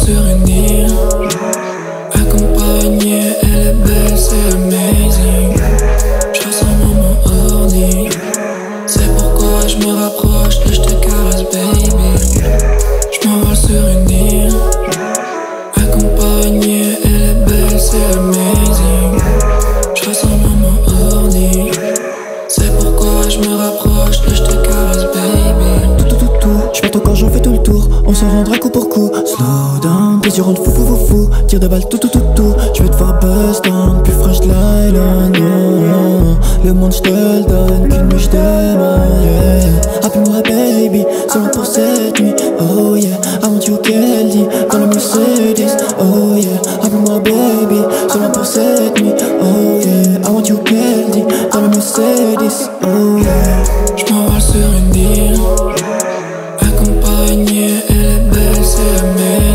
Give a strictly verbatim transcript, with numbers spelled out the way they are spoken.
sur une île, accompagnée, elle est belle, c'est amazing. Je ressens mon ordi, c'est pourquoi je me rapproche et je te caresse, baby. Je m'envole sur une île, accompagnée, elle est belle, c'est amazing. Je ressens mon ordi, c'est pourquoi je me rapproche et je te caresse, baby. Tout tout tout tout, j'pars ton corps, j'en fais tout le tour. On se rendra coup pour coup. Slow down, plaisir rendre fou fou fou fou. Tire de balle tout tout tout tout. J'vais te voir buzz down, plus fraîche de l'island. Oh, le monde j'te le donne, qu'une nuit j'demande, yeah. Appelle-moi baby, seulement pour cette nuit. Oh yeah, I want you Kelly, dans le Mercedes. Oh yeah, appelle-moi baby, seulement pour cette nuit. Oh yeah, I want you Kelly, dans le Mercedes. Oh yeah. Je m'envole sur une île, accompagnée, elle est belle, c'est amazing.